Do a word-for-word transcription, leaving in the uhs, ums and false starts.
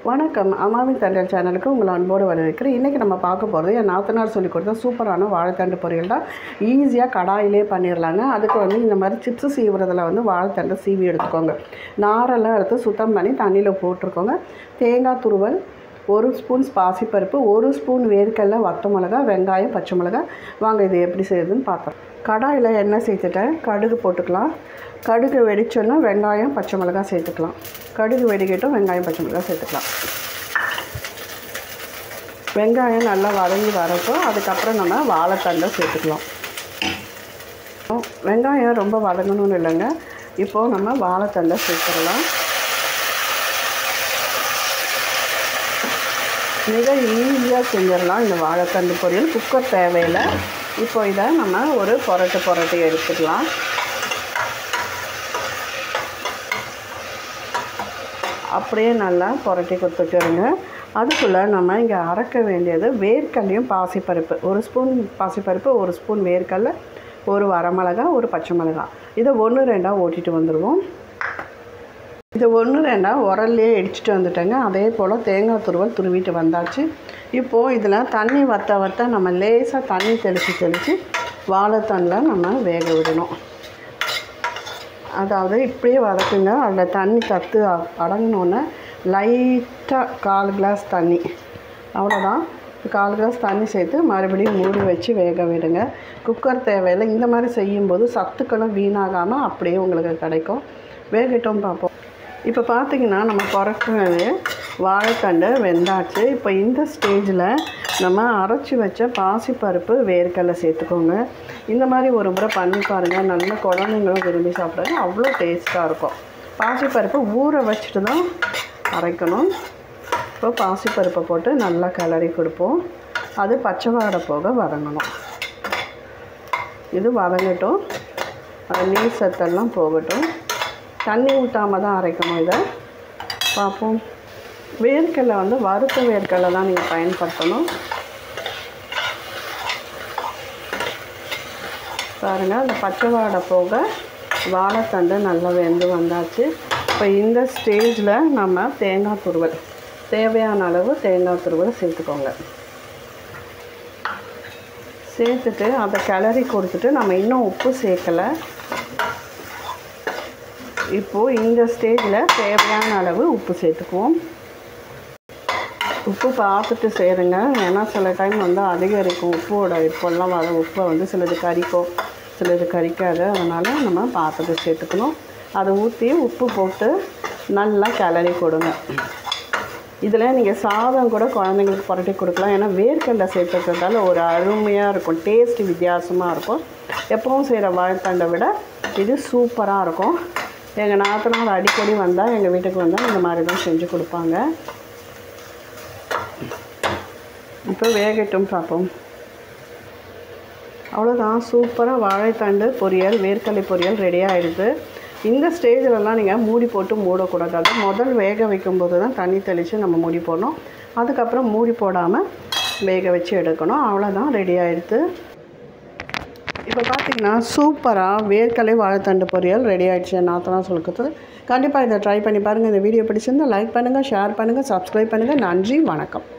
வணக்கம் அம்மாவின் தண்டல் சேனலுக்கு உங்களை அன்போடு வரவேற்கிறேன். இன்றைக்கி நம்ம பார்க்க போகிறது என் நாத்தனார் சொல்லி கொடுத்த சூப்பரான வாழைத்தண்டு பொரியல் தான். ஈஸியாக கடாயிலே பண்ணிடலாங்க. அதுக்கு வந்து இந்த மாதிரி சிப்ஸு சீவுறதில் வந்து வாழைத்தண்டை சீவி எடுத்துக்கோங்க. நாரெல்லாம் எடுத்து சுத்தம் பண்ணி தண்ணியில் போட்டிருக்கோங்க. தேங்காய் துருவல், ஒரு ஸ்பூன் பாசிப்பருப்பு, ஒரு ஸ்பூன் வேர்க்கடலை, வத்த மிளகா, வெங்காயம், பச்சை மிளகா. வாங்க இது எப்படி செய்யுதுன்னு பார்க்கலாம். கடாயில் எண்ணெய் சேர்த்துட்டேன். கடுகு போட்டுக்கலாம். கடுகு வெடிச்சோன்னா வெங்காயம், பச்சை மிளகாய் சேர்த்துக்கலாம். கடுகு வெடிக்கட்டும். வெங்காயம், பச்சை மிளகாய் சேர்த்துக்கலாம். வெங்காயம் நல்லா வதங்கி வரட்டும். அதுக்கப்புறம் நம்ம வாழைத்தண்டை சேர்த்துக்கலாம். வெங்காயம் ரொம்ப வதங்கணும்னு இல்லைங்க. இப்போது நம்ம வாழைத்தண்டை சேர்த்துடலாம். மிக ஈஸியாக செஞ்சிடலாம் இந்த வாழைத்தண்டு பொரியல். குக்கர் தேவையில்லை. இப்போ இதை நம்ம ஒரு புரட்டு புரட்டி எடுத்துக்கலாம். அப்படியே நல்லா புரட்டி கொடுத்துட்டுருங்க. அதுக்குள்ளே நம்ம இங்கே அரைக்க வேண்டியது வேர்க்கடலையும் பாசிப்பருப்பு. ஒரு ஸ்பூன் பாசிப்பருப்பு, ஒரு ஸ்பூன் வேர்க்கடலை, ஒரு வரமிளகா, ஒரு பச்சை மிளகா. இதை ஒன்று ரெண்டாக ஓட்டிட்டு வந்துடுவோம். இது ஒன்று ரெண்டாக உரல்லையே இடிச்சிட்டு வந்துட்டேங்க. அதே போல் தேங்காய் துருவல் துருவிட்டு வந்தாச்சு. இப்போது இதில் தண்ணி வற்ற வற்ற நம்ம லேசாக தண்ணி தெளித்து தெளித்து வாழைத்தண்டில் நம்ம வேக விடணும். அதாவது இப்படியே வதக்குங்க. அதில் தண்ணி தத்து அடங்கினோன்னே லைட்டாக கால் கிளாஸ் தண்ணி, அவ்வளோதான். கால் கிளாஸ் தண்ணி சேர்த்து மறுபடியும் மூடி வச்சு வேக விடுங்க. குக்கர் தேவையில்லை. இந்த மாதிரி செய்யும்போது சத்துக்களும் வீணாகாமல் அப்படியே உங்களுக்கு கிடைக்கும். வேகட்டும் பார்ப்போம். இப்போ பார்த்திங்கன்னா நம்ம புரட்டுனது வாழைத்தண்டு வெந்தாச்சு. இப்போ இந்த ஸ்டேஜில் நம்ம அரைச்சி வச்ச பாசிப்பருப்பு, வேர்க்கடலை சேர்த்துக்கோங்க. இந்த மாதிரி ஒரு முறை பண்ணி பாருங்கள். நல்ல குழந்தைங்களும் விரும்பி சாப்பிட்றாங்க. அவ்வளோ டேஸ்ட்டாக இருக்கும். பாசிப்பருப்பு ஊற வச்சுட்டு தான் அரைக்கணும். இப்போ பாசிப்பருப்பை போட்டு நல்லா கிளறி கொடுப்போம். அது பச்சை வாடை போக வதங்கணும். இது வதங்கட்டும். அது நீர் சத்தெல்லாம் போகட்டும். தண்ணி ஊற்றாமல் தான் அரைக்கணும். இதை பார்ப்போம். வேர்க்கடலை வந்து வறுத்த வேர்க்கடலை தான் நீங்கள் பயன்படுத்தணும். பாருங்கள், அந்த பச்சை வாடை போக வாழைத்தண்டு நல்லா வெந்து வந்தாச்சு. இப்போ இந்த ஸ்டேஜில் நம்ம தேங்காய் துருவல், தேவையான அளவு தேங்காய் துருவல் சேர்த்துக்கோங்க. சேர்த்துட்டு அதை கிளறி கொடுத்துட்டு நம்ம இன்னும் உப்பு சேர்க்கலை. இப்போது இந்த ஸ்டேஜில் தேவையான அளவு உப்பு சேர்த்துக்குவோம். உப்பு பார்த்துட்டு சேருங்க. ஏன்னா சில டைம் வந்து அதிகரிக்கும் உப்போட. இப்போல்லாம் வர உப்பை வந்து சிலது கரிக்கும், சிலது கரிக்காது. அதனால் நம்ம பார்த்துட்டு சேர்த்துக்கணும். அதை ஊற்றி உப்பு போட்டு நல்லா கிளறி கொடுங்க. இதில் நீங்கள் சாதம் கூட குழந்தைங்களுக்கு புரட்டி கொடுக்கலாம். ஏன்னா வேர்க்கடலை சேர்த்துக்கிறதால ஒரு அருமையாக இருக்கும். டேஸ்ட் வித்தியாசமாக இருக்கும். எப்பவும் செய்கிற வாழைத்தண்டை விட இது சூப்பராக இருக்கும். எங்கள் நாத்தனார் அடிக்கடி வந்தால், எங்கள் வீட்டுக்கு வந்தால் இந்த மாதிரி தான் செஞ்சு கொடுப்பாங்க. இப்போ வேகட்டும் பார்ப்போம். அவ்வளோதான். சூப்பராக வாழைத்தண்டு பொரியல், வேர்க்கடலை பொரியல் ரெடி ஆகிடுது. இந்த ஸ்டேஜிலலாம் நீங்கள் மூடி போட்டு மூடக்கூடாது. முதல் வேக வைக்கும்போது தான் தண்ணி தெளித்து நம்ம மூடி போடணும். அதுக்கப்புறம் மூடி போடாமல் வேக வச்சு எடுக்கணும். அவ்வளோதான், ரெடி ஆகிடுது. இப்போ பார்த்திங்கன்னா சூப்பராக வேர்க்கடலை வாழைத்தண்டு பொரியல் ரெடி ஆகிடுச்சு. நாத்தனார் சொல்லுறது. கண்டிப்பாக இதை ட்ரை பண்ணி பாருங்கள். இந்த வீடியோ பிடிச்சிருந்தால் லைக் பண்ணுங்கள், ஷேர் பண்ணுங்கள், சப்ஸ்கிரைப் பண்ணுங்கள். நன்றி, வணக்கம்.